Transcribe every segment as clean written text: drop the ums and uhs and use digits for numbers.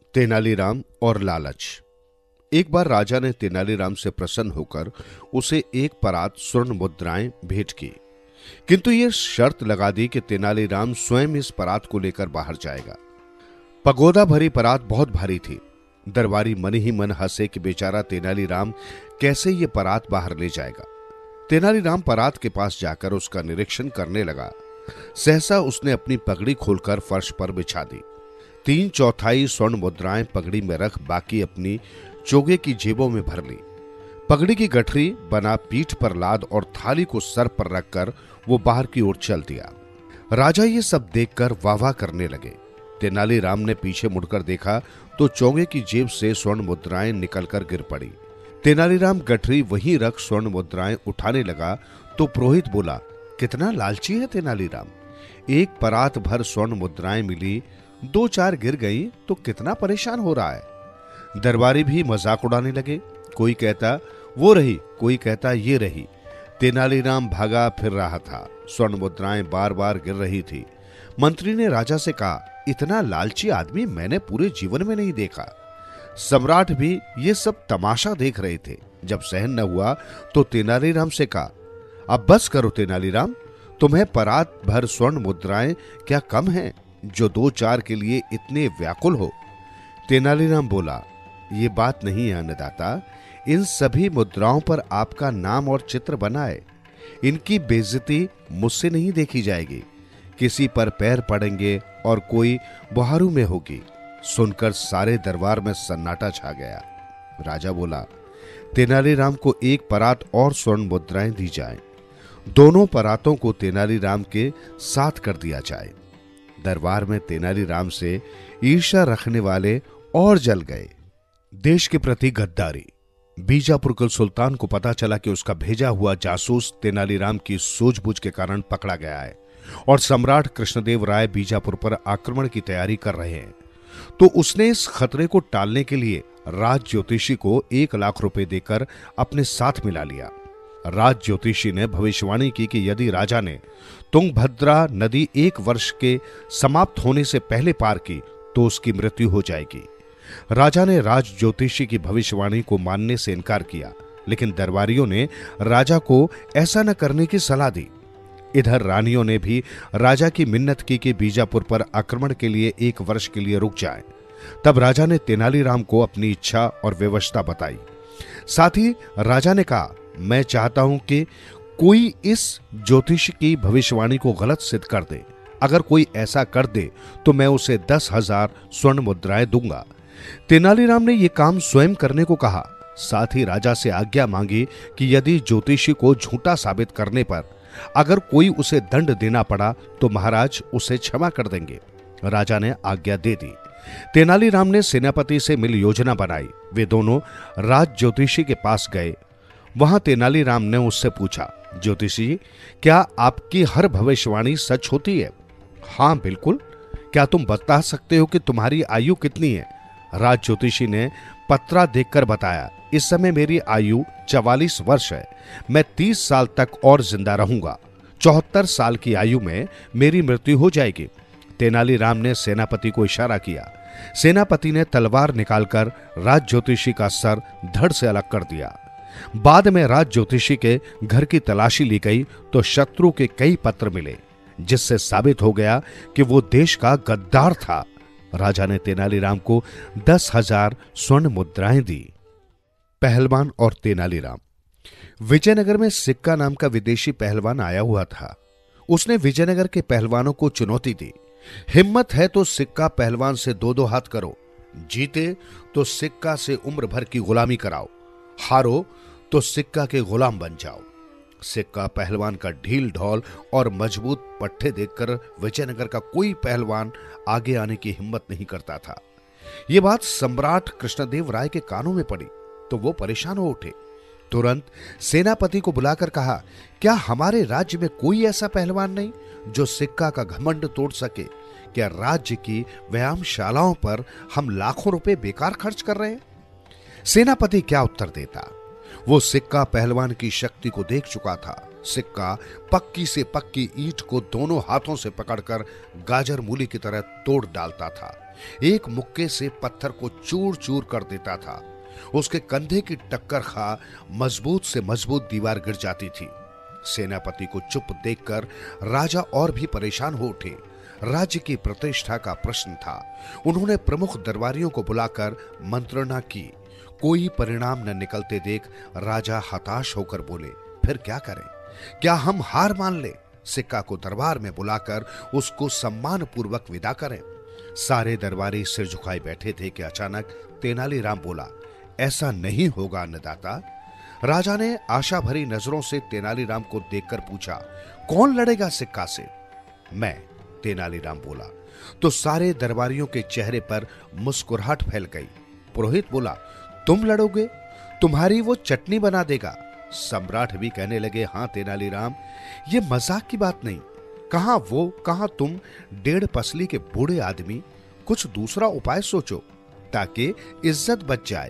तेनालीराम और लालच। एक बार राजा ने तेनालीराम से प्रसन्न होकर उसे एक परात स्वर्ण मुद्राएं भेंट की, किंतु यह शर्त लगा दी कि तेनालीराम स्वयं इस परात को लेकर बाहर जाएगा। पगोदा भरी परात बहुत भारी थी। दरबारी मन ही मन हंसे कि बेचारा तेनालीराम कैसे ये परात बाहर ले जाएगा। तेनालीराम परात के पास जाकर उसका निरीक्षण करने लगा। सहसा उसने अपनी पगड़ी खोलकर फर्श पर बिछा दी। 3/4 स्वर्ण मुद्राएं पगड़ी में रख बाकी अपनी चोगे की जेबों में भर ली। पगड़ी की गठरी बना पीठ पर लाद और थाली को सर पर रखकर वो बाहर की ओर चल दिया। राजा ये सब देखकर वाह वाह करने लगे। तेनालीराम ने पीछे मुड़कर देखा तो चोगे की जेब से स्वर्ण मुद्राएं निकलकर गिर पड़ी। तेनालीराम गठरी वहीं रख स्वर्ण मुद्राएं उठाने लगा तो पुरोहित बोला, कितना लालची है तेनालीराम। एक परात भर स्वर्ण मुद्राएं मिली, 2-4 गिर गई तो कितना परेशान हो रहा है। दरबारी भी मजाक उड़ाने लगे। कोई कहता वो रही, कोई कहता ये रही। तेनालीराम भागा फिर रहा था। स्वर्ण मुद्राएं बार बार गिर रही थी। मंत्री ने राजा से कहा, इतना लालची आदमी मैंने पूरे जीवन में नहीं देखा। सम्राट भी ये सब तमाशा देख रहे थे। जब सहन न हुआ तो तेनालीराम से कहा, अब बस करो तेनालीराम, तुम्हें परात भर स्वर्ण मुद्राएं क्या कम हैं जो 2-4 के लिए इतने व्याकुल हो। तेनालीराम बोला, ये बात नहीं है अन्नदाता, इन सभी मुद्राओं पर आपका नाम और चित्र बना है। इनकी बेइज्जती मुझसे नहीं देखी जाएगी। किसी पर पैर पड़ेंगे और कोई बुहारू में होगी। सुनकर सारे दरबार में सन्नाटा छा गया। राजा बोला, तेनालीराम को एक परात और स्वर्ण मुद्राएं दी जाएं। दोनों परातों को तेनालीराम के साथ कर दिया जाए। दरबार में तेनालीराम से ईर्ष्या रखने वाले और जल गए। देश के प्रति गद्दारी। बीजापुर के सुल्तान को पता चला कि उसका भेजा हुआ जासूस तेनालीराम की सूझबूझ के कारण पकड़ा गया है और सम्राट कृष्णदेव राय बीजापुर पर आक्रमण की तैयारी कर रहे हैं। तो उसने इस खतरे को टालने के लिए राज ज्योतिषी को 1 लाख रुपए देकर अपने साथ मिला लिया। राज ज्योतिषी ने भविष्यवाणी की कि यदि राजा ने तुंगभद्रा नदी 1 वर्ष के समाप्त होने से पहले पार की तो उसकी मृत्यु हो जाएगी। राजा ने राज ज्योतिषी की भविष्यवाणी को मानने से इनकार किया, लेकिन दरबारियों ने राजा को ऐसा न करने की सलाह दी। इधर रानियों ने भी राजा की मिन्नत की कि बीजापुर पर आक्रमण के लिए 1 वर्ष के लिए रुक जाए। तब राजा ने तेनालीराम को अपनी इच्छा और व्यवस्था बताई। साथ ही राजा ने कहा, मैं चाहता हूं कि कोई इस ज्योतिष की भविष्यवाणी को गलत सिद्ध कर दे। अगर कोई ऐसा कर दे तो मैं उसे 10,000 स्वर्ण मुद्राएं दूंगा। तेनालीराम ने यह काम स्वयं करने को कहा। साथ ही राजा से आज्ञा मांगी कि यदि ज्योतिषी को झूठा साबित करने पर अगर कोई उसे दंड देना पड़ा तो महाराज उसे क्षमा कर देंगे। राजा ने आज्ञा दे दी। तेनालीराम ने सेनापति से मिल योजना बनाई। वे दोनों राज ज्योतिषी के पास गए। वहां तेनालीराम ने उससे पूछा, ज्योतिषी, क्या आपकी हर भविष्यवाणी सच होती है? हां बिल्कुल। क्या तुम बता सकते हो कि तुम्हारी आयु कितनी है? राज ज्योतिषी ने पत्रा देखकर बताया, इस समय मेरी आयु 44 वर्ष है। मैं 30 साल तक और जिंदा रहूंगा। 74 साल की आयु में मेरी मृत्यु हो जाएगी। तेनालीराम ने सेनापति को इशारा किया। सेनापति ने तलवार निकालकर राज ज्योतिषी का सर धड़ से अलग कर दिया। बाद में राज ज्योतिषी के घर की तलाशी ली गई तो शत्रु के कई पत्र मिले, जिससे साबित हो गया कि वो देश का गद्दार था। राजा ने तेनालीराम को 10,000 स्वर्ण मुद्राएं दी। पहलवान और तेनालीराम। विजयनगर में सिक्का नाम का विदेशी पहलवान आया हुआ था। उसने विजयनगर के पहलवानों को चुनौती दी, हिम्मत है तो सिक्का पहलवान से 2-2 हाथ करो, जीते तो सिक्का से उम्र भर की गुलामी कराओ, हारो तो सिक्का के गुलाम बन जाओ। सिक्का पहलवान का ढील ढौल और मजबूत पट्टे देखकर विजयनगर का कोई पहलवान आगे आने की हिम्मत नहीं करता था। यह बात सम्राट कृष्णदेव राय के कानों में पड़ी तो वो परेशान हो उठे। तुरंत सेनापति को बुलाकर कहा, क्या हमारे राज्य में कोई ऐसा पहलवान नहीं जो सिक्का का घमंड तोड़ सके? क्या राज्य की व्यायामशालाओं पर हम लाखों रुपए बेकार खर्च कर रहे हैं? सेनापति क्या उत्तर देता? वो सिक्का पहलवान की शक्ति को देख चुका था। सिक्का पक्की से पक्की ईंट को दोनों हाथों से पकड़कर गाजर मूली की तरह तोड़ डालता था एक मुक्के से पत्थर को चूर चूर कर देता था। उसके कंधे की टक्कर खा मजबूत से मजबूत दीवार गिर जाती थी। सेनापति को चुप देखकर राजा और भी परेशान हो उठे। राज्य की प्रतिष्ठा का प्रश्न था। उन्होंने प्रमुख दरबारियों को बुलाकर मंत्रणा की। कोई परिणाम न निकलते देख राजा हताश होकर बोले, फिर क्या करें? क्या हम हार मान ले? सिक्का को दरबार में बुलाकर उसको सम्मान पूर्वक विदा करें। सारे दरबारी सिर झुकाए बैठे थे कि अचानक तेनालीराम बोला, ऐसा नहीं होगा अन्नदाता। राजा ने आशा भरी नजरों से तेनालीराम को देखकर पूछा, कौन लड़ेगा सिक्का से? मैं, तेनालीराम बोला। तो सारे दरबारियों के चेहरे पर मुस्कुराहट फैल गई। पुरोहित बोला, तुम लड़ोगे? तुम्हारी वो चटनी बना देगा। सम्राट भी कहने लगे, हां तेनालीराम, ये मजाक की बात नहीं। कहां वो, कहां तुम, 1.5 पसली के बूढ़े आदमी। कुछ दूसरा उपाय सोचो ताकि इज्जत बच जाए।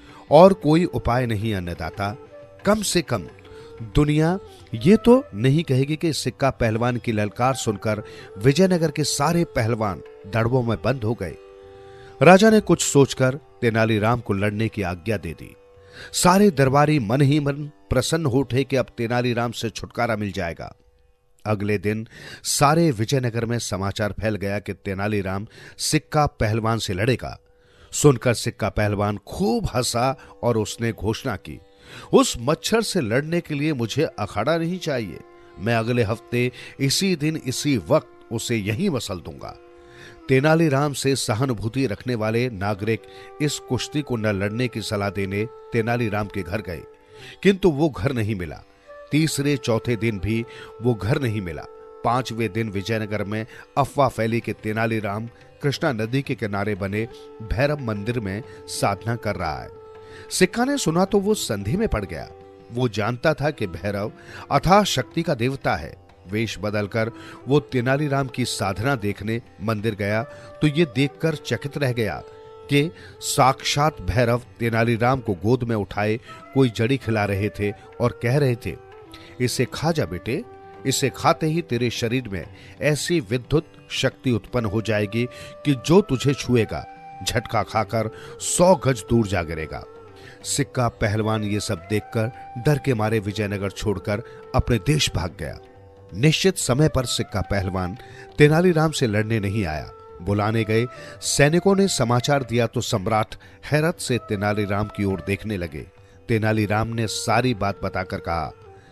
और कोई उपाय नहीं अन्नदाता। कम से कम दुनिया ये तो नहीं कहेगी कि सिक्का पहलवान की ललकार सुनकर विजयनगर के सारे पहलवान दड़बों में बंद हो गए। राजा ने कुछ सोचकर तेनालीराम को लड़ने की आज्ञा दे दी। सारे दरबारी मन ही मन प्रसन्न हो उठे कि अब तेनालीराम से छुटकारा मिल जाएगा। अगले दिन सारे विजयनगर में समाचार फैल गया कि तेनालीराम सिक्का पहलवान से लड़ेगा। सुनकर सिक्का पहलवान खूब हंसा और उसने घोषणा की, उस मच्छर से लड़ने के लिए मुझे अखाड़ा नहीं चाहिए। मैं अगले हफ्ते इसी दिन इसी वक्त उसे यहीं मसल दूंगा। तेनालीराम से सहानुभूति रखने वाले नागरिक इस कुश्ती को न लड़ने की सलाह देने तेनालीराम के घर गए, किंतु वो घर नहीं मिला। तीसरे चौथे दिन भी वो घर नहीं मिला। 5वें दिन विजयनगर में अफवाह फैली कि तेनालीराम कृष्णा नदी के किनारे बने भैरव मंदिर में साधना कर रहा है। सिक्का ने सुना तो वो संधि में पड़ गया। वो जानता था कि भैरव अथाह शक्ति का देवता है। वेश बदलकर वो तेनालीराम की साधना देखने मंदिर गया तो ये देखकर चकित रह गया कि साक्षात भैरव तेनालीराम को गोद में उठाए कोई जड़ी खिला रहे थे और कह रहे थे, इसे खा जा बेटे, इसे खाते ही तेरे शरीर में ऐसी विद्युत शक्ति उत्पन्न हो जाएगी कि जो तुझे छुएगा झटका खाकर 100 गज दूर जा गिरेगा। सिक्का पहलवान ये सब देखकर डर के मारे विजयनगर छोड़कर अपने देश भाग गया। निश्चित समय पर सिक्का पहलवान तेनालीराम से लड़ने नहीं आया। बुलाने गए सैनिकों ने समाचार दिया तो सम्राट हैरत से तेनालीराम की ओर देखने लगे। तेनालीराम ने सारी बात बताकर कहा,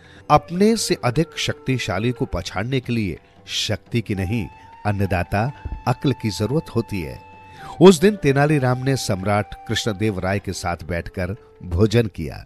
अपने से अधिक शक्तिशाली को पछाड़ने के लिए शक्ति की नहीं अन्नदाता अक्ल की जरूरत होती है। उस दिन तेनालीराम ने सम्राट कृष्णदेव राय के साथ बैठकर भोजन किया।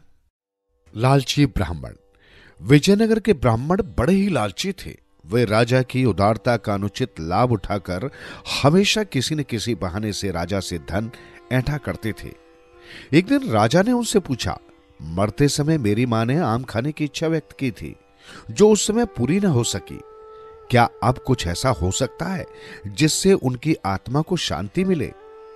लालची ब्राह्मण। विजयनगर के ब्राह्मण बड़े ही लालची थे। वे राजा की उदारता का अनुचित लाभ उठाकर हमेशा किसी न किसी बहाने से राजा से धन ऐंठा करते थे। एक दिन राजा ने उनसे पूछा, मरते समय मेरी मां ने आम खाने की इच्छा व्यक्त की थी जो उस समय पूरी न हो सकी। क्या अब कुछ ऐसा हो सकता है जिससे उनकी आत्मा को शांति मिले?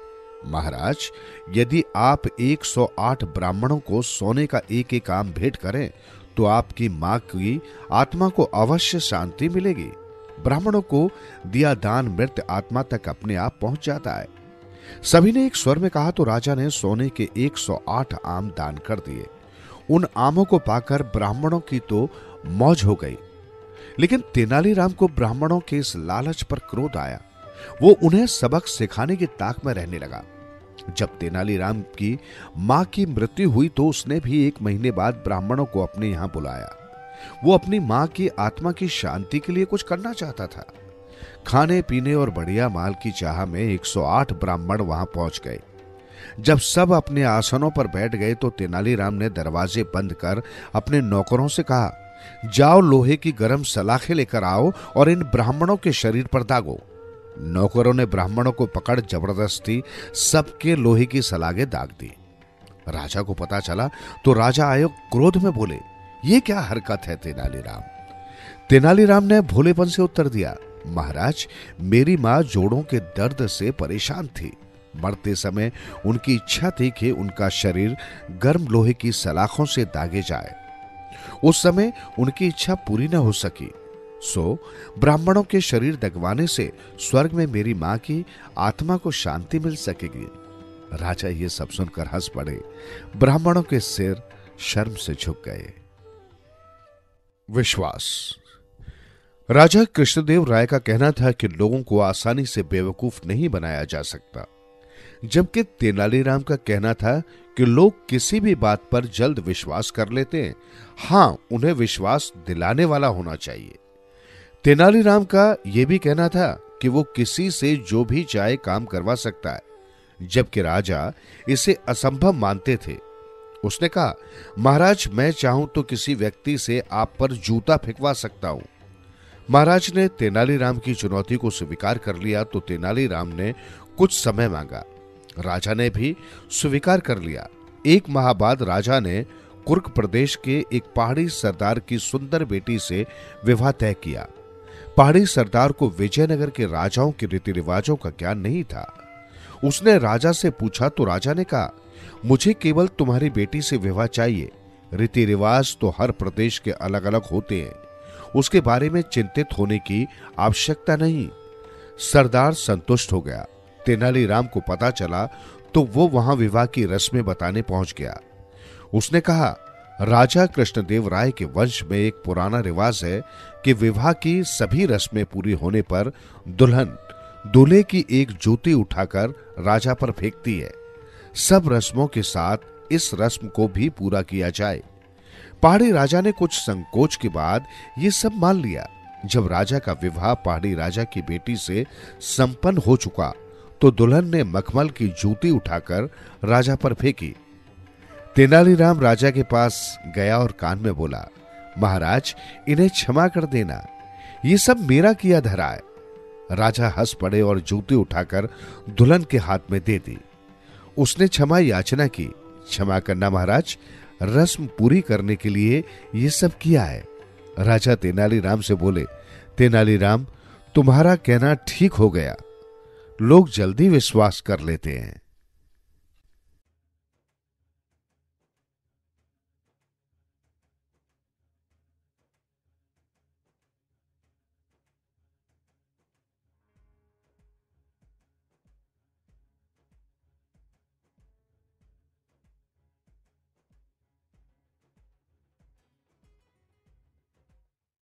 महाराज, यदि आप 108 ब्राह्मणों को सोने का एक एक आम भेंट करें तो आपकी मां की आत्मा को अवश्य शांति मिलेगी। ब्राह्मणों को दिया दान मृत आत्मा तक अपने आप पहुंच जाता है। सभी ने एक स्वर में कहा तो राजा ने सोने के 108 आम दान कर दिए। उन आमों को पाकर ब्राह्मणों की तो मौज हो गई, लेकिन तेनालीराम को ब्राह्मणों के इस लालच पर क्रोध आया। वो उन्हें सबक सिखाने की ताक में रहने लगा। जब तेनालीराम की मां की मृत्यु हुई तो उसने भी 1 महीने बाद ब्राह्मणों को अपने यहां बुलाया। वो अपनी मां की आत्मा की शांति के लिए कुछ करना चाहता था। खाने पीने और बढ़िया माल की चाह में 108 ब्राह्मण वहां पहुंच गए। जब सब अपने आसनों पर बैठ गए तो तेनालीराम ने दरवाजे बंद कर अपने नौकरों से कहा, जाओ लोहे की गर्म सलाखें लेकर आओ और इन ब्राह्मणों के शरीर पर दागो। नौकरों ने ब्राह्मणों को पकड़ जबरदस्ती सबके लोहे की सलाखें दाग दी। राजा को पता चला तो राजा आयोग क्रोध में बोले, ये क्या हरकत है तेनालीराम? तेनालीराम ने भोलेपन से उत्तर दिया, महाराज, मेरी मां जोड़ों के दर्द से परेशान थी। मरते समय उनकी इच्छा थी कि उनका शरीर गर्म लोहे की सलाखों से दागे जाए। उस समय उनकी इच्छा पूरी न हो सकी। सो ब्राह्मणों के शरीर दगवाने से स्वर्ग में मेरी मां की आत्मा को शांति मिल सकेगी। राजा ये सब सुनकर हंस पड़े। ब्राह्मणों के सिर शर्म से झुक गए। विश्वास। राजा कृष्णदेव राय का कहना था कि लोगों को आसानी से बेवकूफ नहीं बनाया जा सकता, जबकि तेनालीराम का कहना था कि लोग किसी भी बात पर जल्द विश्वास कर लेते हैं। हां, उन्हें विश्वास दिलाने वाला होना चाहिए। तेनालीराम का यह भी कहना था कि वो किसी से जो भी चाहे काम करवा सकता है, जबकि राजा इसे असंभव मानते थे। उसने कहा, महाराज, मैं चाहूं तो किसी व्यक्ति से आप पर जूता फेंकवा सकता हूं। महाराज ने तेनालीराम की चुनौती को स्वीकार कर लिया तो तेनालीराम ने कुछ समय मांगा। राजा ने भी स्वीकार कर लिया। 1 माह बाद राजा ने कुर्क प्रदेश के एक पहाड़ी सरदार की सुंदर बेटी से विवाह तय किया। पहाड़ी सरदार को विजयनगर के राजाओं के रीति रिवाजों का ज्ञान नहीं था। उसने राजा से पूछा तो राजा ने कहा, मुझे केवल तुम्हारी बेटी से विवाह चाहिए। रीति रिवाज तो हर प्रदेश के अलग अलग होते हैं, उसके बारे में चिंतित होने की आवश्यकता नहीं। सरदार संतुष्ट हो गया। तेनालीराम को पता चला तो वो वहां विवाह की रस्में बताने पहुंच गया। उसने कहा, राजा कृष्णदेव राय के वंश में एक पुराना रिवाज है कि विवाह की सभी रस्में पूरी होने पर दुल्हन दूल्हे की एक जूती उठाकर राजा पर फेंकती है। सब रस्मों के साथ इस रस्म को भी पूरा किया जाए। पहाड़ी राजा ने कुछ संकोच के बाद ये सब मान लिया। जब राजा का विवाह पहाड़ी राजा की बेटी से संपन्न हो चुका तो दुल्हन ने मखमल की जूती उठाकर राजा पर फेंकी। तेनालीराम राजा के पास गया और कान में बोला, महाराज, इन्हें क्षमा कर देना, ये सब मेरा किया धरा है। राजा हंस पड़े और जूती उठाकर दुल्हन के हाथ में दे दी। उसने क्षमा याचना की। क्षमा करना महाराज, रस्म पूरी करने के लिए ये सब किया है। राजा तेनालीराम से बोले, तेनालीराम, तुम्हारा कहना ठीक हो गया। लोग जल्दी विश्वास कर लेते हैं।